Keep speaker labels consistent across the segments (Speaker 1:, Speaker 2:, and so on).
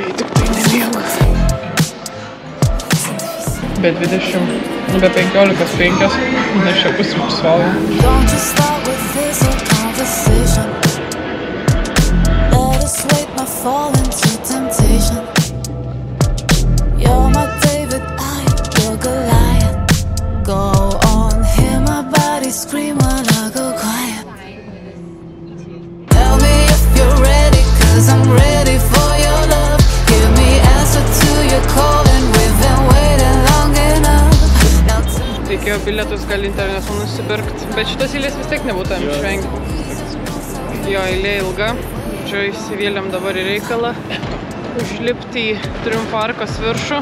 Speaker 1: tik tai nelieka. Be 20, be 15:05, nes čia pusvalandį.
Speaker 2: Scream when I go quiet. Tell me if you're ready, cause I'm ready for your love. Give me answer to your call and we've been waiting long enough.
Speaker 1: Reikėjo bilietus gal internetu nusipirkti, bet šitos eilės vis tiek nebūtum išvengti. Jo eilė ilga, čia įsivėliam dabar į reikalą, užlipti į Triumfo arkos viršų.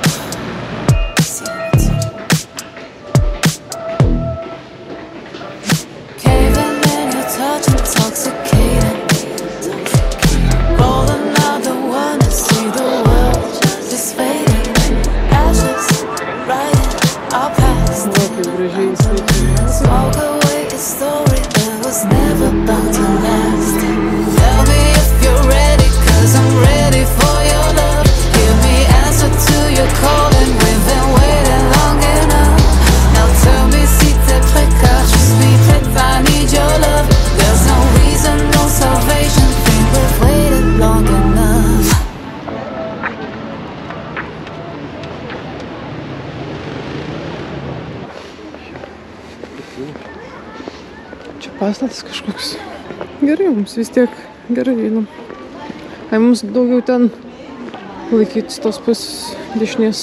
Speaker 1: Čia pastatas kažkoks. Gerai, mums vis tiek gerai einam. Ai, mums daugiau ten laikytis tos pusės dešinės.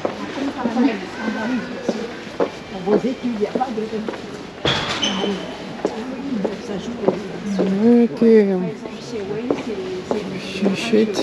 Speaker 1: Atėjom. Išeit.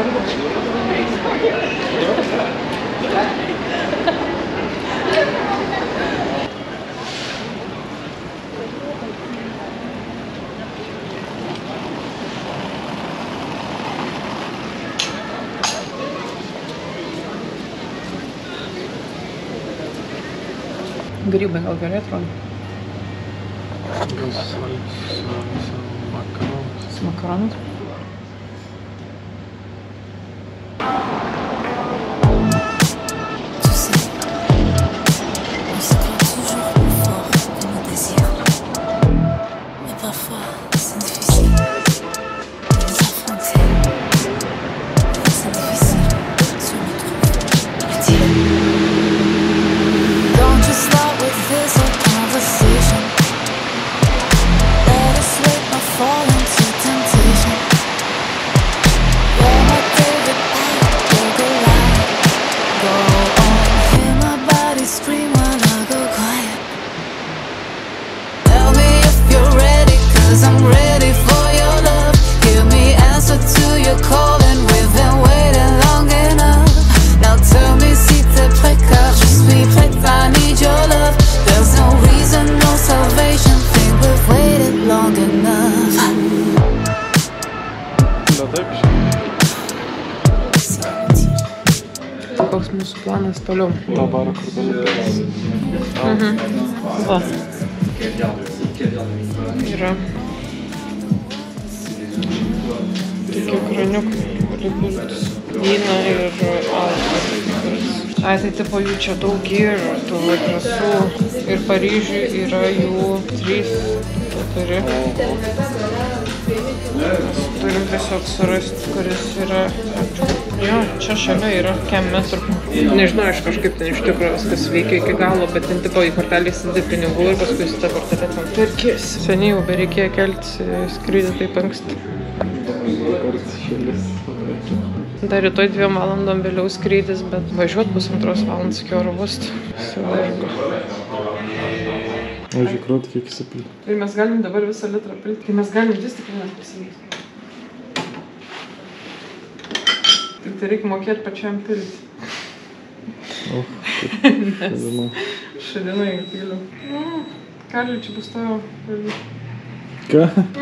Speaker 1: Grybai gal gerai atrodo?
Speaker 3: Gal su makaronus.
Speaker 1: Su makaronus? Koks mūsų planas toliau?
Speaker 3: Dabar kur dalykas.
Speaker 1: Va. Yra tokie kraniukai, ribultis, vyną ir alkoholį. Ai, tai tipo jų čia daug yra, tų laikrasų. Ir Paryžiui yra jų 3, 4. Turim tiesiog surasti, kuris yra. Jo, čia šalia yra kem metrų. Nežinau, aš kažkaip ten iš tikrųjų viskas veikia iki galo, bet ten tipo į kortelį įsidė pinigų ir paskui su tą kortelę ten perkėsi. Seniai jau bereikėjo kelti skrydį taip anksti. Dar rytoj 2 valandom vėliau skrydis, bet važiuot bus 2 valandos iki oro uosto. Suvažiuoju.
Speaker 3: O žiūrėt, kiek įsipilti.
Speaker 1: Ir mes galim dabar visą litrą pilti. Tai mes galim vis tik vienas pasimyti. Tai reikia mokėti pačiam pilti.
Speaker 3: O,
Speaker 1: Nes šadinai piliu. Karliu, čia bus tavo.
Speaker 3: Ką?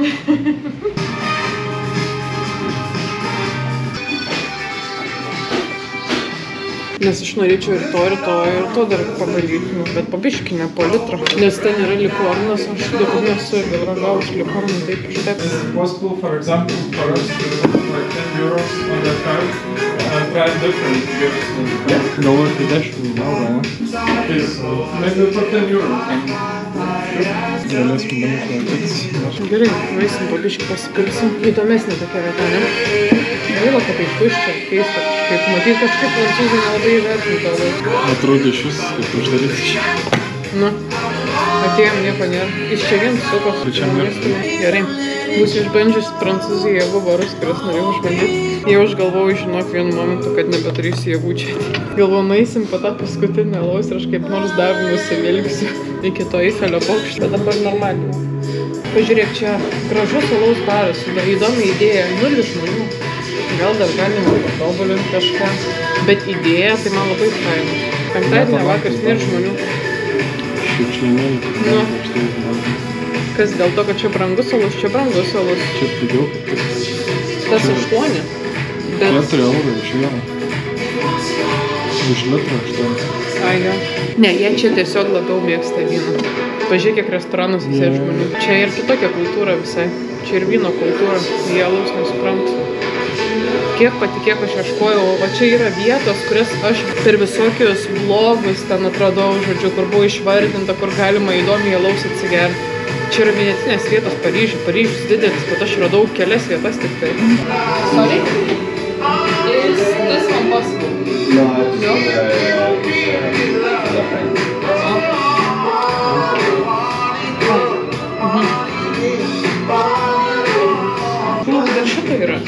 Speaker 1: Nes aš norėčiau ir to dar padaryti, bet pabiškį ne po litrą. Nes ten yra likornas, aš dabar nesu ir ragavus likorną taip ištept.
Speaker 4: Possible, for example, for us to put like 10 euros on that card and
Speaker 3: try different gifts. Galvoju, kai 10 eurų. Maybe for 10 euros. Galėsim bandyti.
Speaker 1: Gerai, nueisim po biškį pasipilsim. Įdomesnė tokia vieta, ne? Gaila, kad tai tuščia, keista kažkaip. Matyt, kažkaip prancūzai nelabai įvertinta.
Speaker 3: Atrodo iš vis, kaip uždaryti čia.
Speaker 1: Nu, atėjom, nieko nėra. Iš čia vien sukos. Gerai. Būsiu išbandžius Prancūziją jėgų barus, kurias norėjau išbandyti. Jau aš galvojau, žinok, vienu momentu, kad nebeturėsiu jėgų čia. Galvoju, nueisim po tą paskutinę alaus ir aš kaip nors dar nusivilgsiu iki to Eifelio bokšto. Bet dabar normaliai. Pažiūrėk, čia gražus alaus baras, įdomi idėja, 0 žmonių. Gal dar galima patobulinti kažką, bet idėja tai man labai faina. Penktadienį vakaras nėra žmonių.
Speaker 3: Šiukšlinėlį.
Speaker 1: Nu. Kas dėl to, kad čia brangus alus? Čia brangus alus.
Speaker 3: Čia pigiau.
Speaker 1: Tas 8.
Speaker 3: 4 eurų iš vieno. Iš litro 8.
Speaker 1: Ai, jo. Ne, jie čia tiesiog labiau mėgsta vyną. Pažiūrėk, kiek restoranus visai žmonių. Čia ir kitokia kultūra visai. Čia ir vyno kultūra. Jie alaus nesupranta. Kiek patikėk aš ieškojau, va čia yra vietos, kurias aš per visokius blogus ten atradau, žodžiu, kur buvo išvardinta, kur galima įdomiai alaus atsigerti. Čia yra vienetinės vietos Paryžius didelis, bet aš radau kelias vietas tik tai. Sorry? Is this one possible? No. Dar šitą yra.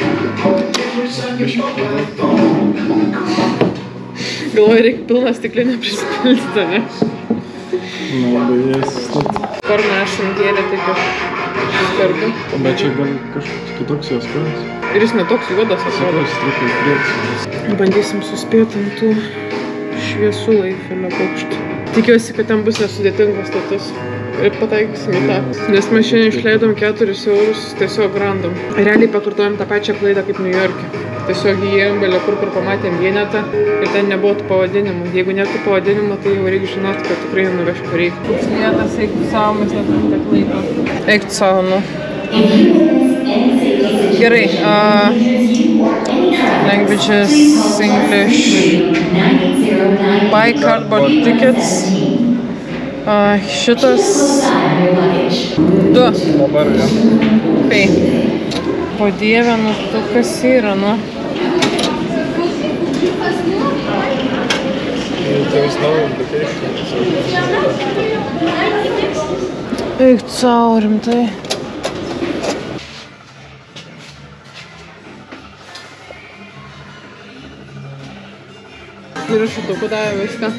Speaker 1: Galvoju, reikia pilną stiklinę prisipildyti, ne?
Speaker 3: Na, labai jas stat.
Speaker 1: Kur nešam gėlę, tai aš skarbiu.
Speaker 3: Bet čia gal kažkoks kitoks jos skonis.
Speaker 1: Ir jis netoks juodas atrodo.
Speaker 3: Strikai prieks.
Speaker 1: Bandysim suspėti ant tų šviesų Eifelio bokštų. Tikiuosi, kad ten bus nesudėtingas status. Ir pataikysim į tą. Nes mes šiandien išleidom 4 eurus tiesiog random. Realiai pakartojom tą pačią klaidą kaip New York'e. Tiesiog įėjom belė kur pamatėm vienetą ir ten nebuvo tų pavadinimų. Jeigu net tų pavadinimų, tai jau reikia žinoti, kad tikrai nuveš kur reikia. Vietas, eiktų savo, mes neturim tiek laiko. Eiktų savo, nu. Gerai. Languages, English. Buy cardboard tickets. Šitas 2.
Speaker 3: Dabar jau.
Speaker 1: Tai. Po dievę, nu tu kas yra, nu. Eik savo, rimtai. Ir aš šitokų davė viską.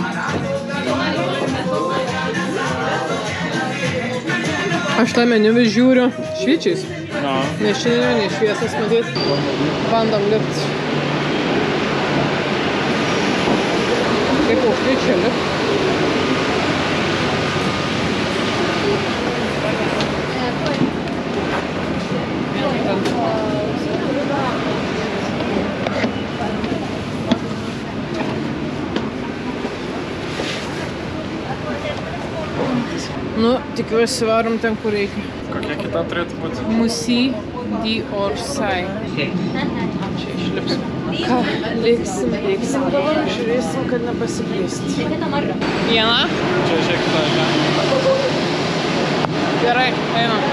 Speaker 1: Aš tą meniu vis žiūriu švyčiais. Nes šiandien yra nešviesas matyt. Bandom lipt. Kaip aukštai čia lipt. Nu, tikiuosi varom ten, kur reikia.
Speaker 3: Kokia kita turėtų būti?
Speaker 1: Musy d'Orsay. Čia išlipsim. Ką? Lėksim. Dabar žiūrėsim, kad nepasiplėsti. Viena?
Speaker 3: Čia žiūrėk tą, ne?
Speaker 1: Gerai, einam.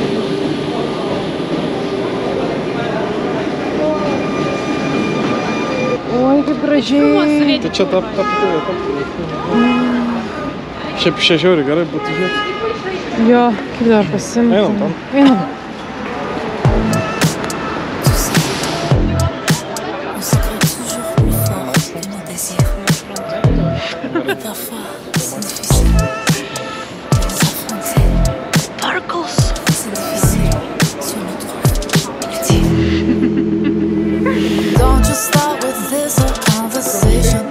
Speaker 1: Oi, kaip gražiai.
Speaker 3: Tai čia ta vieta. Šiaip 6 eurų gerai būtų žiūrėti.
Speaker 1: Jo, kaip dar pasimti.
Speaker 3: Einam tam.
Speaker 1: Einam.
Speaker 2: Don't just start with this a conversation.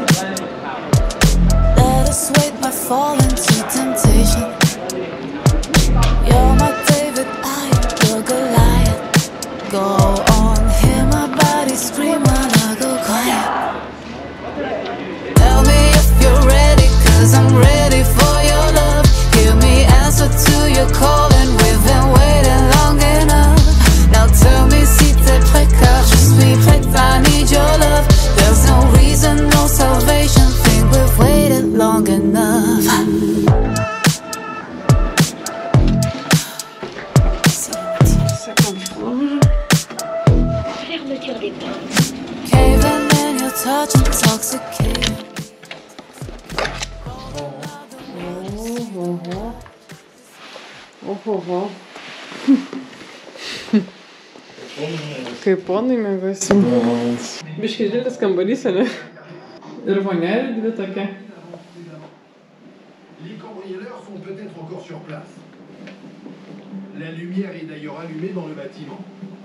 Speaker 2: Let us wait my fall into temptation. You're my David, I your Goliath. Go on, hear my body scream while I go quiet. Tell me if you're ready, 'cause I'm ready for your love. Give me answer to your call, and we've been waiting long enough. Now tell me si t'es prêt, car je suis prête, I need your love. touch intoxicating.
Speaker 1: Oho. Kaip ponai mėgasi. Biškai didelis kambarys, ne? Ir vonia dvi tokia.
Speaker 4: Les cambrioleurs sont peut-être encore sur place. La lumière est d'ailleurs allumée dans le bâtiment.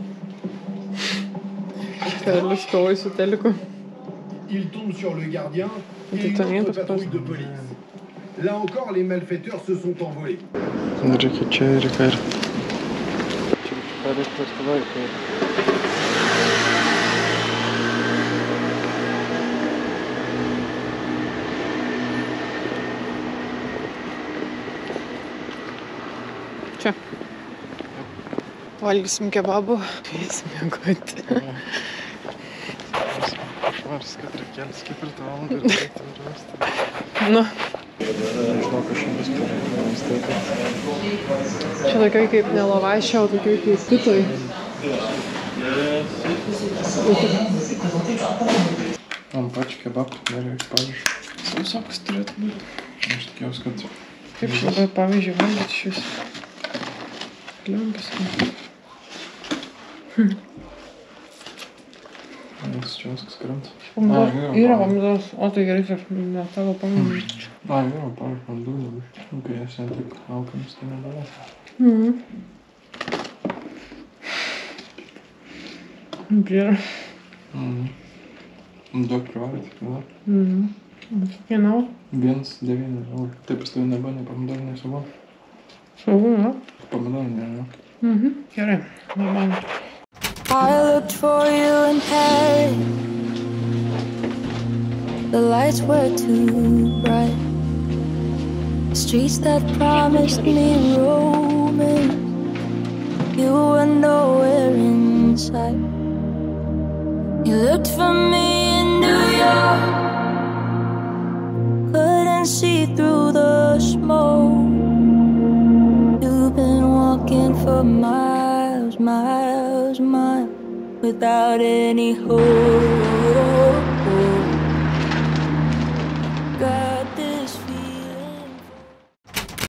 Speaker 1: Karalius kovoja su teliku.
Speaker 4: Ils tombent sur le gardien et
Speaker 1: Tai
Speaker 4: une
Speaker 1: ten
Speaker 4: autre
Speaker 1: vietos
Speaker 4: patrouille de police. Là encore, les malfaiteurs se sont envolés.
Speaker 3: Reikia čia ir ką ir. Čia reikia paskui ir.
Speaker 1: Čia. Valgysim kebabų. Eisim miegoti.
Speaker 3: Švaras, kad reikėlis kaip ir tą valandą ir reikėti ir rasti.
Speaker 1: Nu.
Speaker 3: Nežinau, kas šiandien bus perėjimas taip.
Speaker 1: Čia tokioj kaip ne lavaišė, o tokioj kaip pitoj.
Speaker 3: Man pačiu kebabą nereikia pavyzdžiui. Sausokas turėtų būti. Aš tikiuosi, kad...
Speaker 1: Kaip čia labai pavyzdžiui valgyti šis. Kliumpis.
Speaker 3: Čiauskas krenta.
Speaker 1: Yra pomidoras, o tai gerai, kad ne tavo pomidoras.
Speaker 3: Yra, pavyzdžiui, man dūdavai. Kai esi taip alkanas, tai nebelas.
Speaker 1: Bėra.
Speaker 3: Daug privalai, tik tada.
Speaker 1: Kienau?
Speaker 3: 1,9 eurų. Taip, pas tavai nebuvo, nei pomidorų, nei savo.
Speaker 1: Saugu, ne?
Speaker 3: Pomidorų nėra.
Speaker 1: Gerai, man.
Speaker 2: I looked for you in Paris. The lights were too bright. Streets that promised me romance. You were nowhere in sight. You looked for me in New York. Couldn't see through the smoke. You've been walking for miles, miles, miles without any hope.